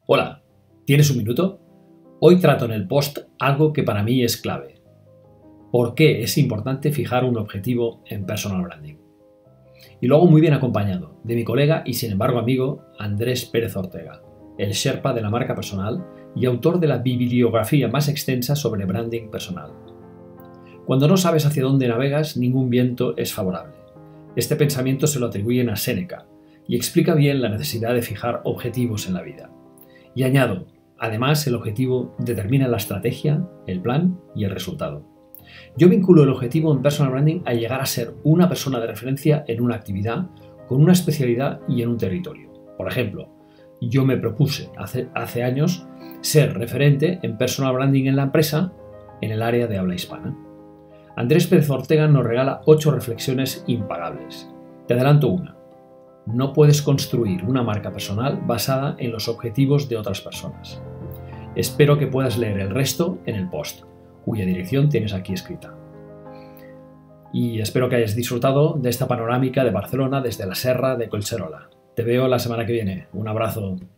Hola, ¿tienes un minuto? Hoy trato en el post algo que para mí es clave. ¿Por qué es importante fijar un objetivo en personal branding? Y lo hago muy bien acompañado de mi colega y sin embargo amigo Andrés Pérez Ortega, el Sherpa de la marca personal y autor de la bibliografía más extensa sobre branding personal. Cuando no sabes hacia dónde navegas, ningún viento es favorable. Este pensamiento se lo atribuyen a Séneca y explica bien la necesidad de fijar objetivos en la vida. Y añado, además el objetivo determina la estrategia, el plan y el resultado. Yo vinculo el objetivo en personal branding a llegar a ser una persona de referencia en una actividad, con una especialidad y en un territorio. Por ejemplo, yo me propuse hace años ser referente en personal branding en la empresa en el área de habla hispana. Andrés Pérez Ortega nos regala 8 reflexiones impagables. Te adelanto una. No puedes construir una marca personal basada en los objetivos de otras personas. Espero que puedas leer el resto en el post, cuya dirección tienes aquí escrita. Y espero que hayas disfrutado de esta panorámica de Barcelona desde la Serra de Collserola. Te veo la semana que viene. Un abrazo.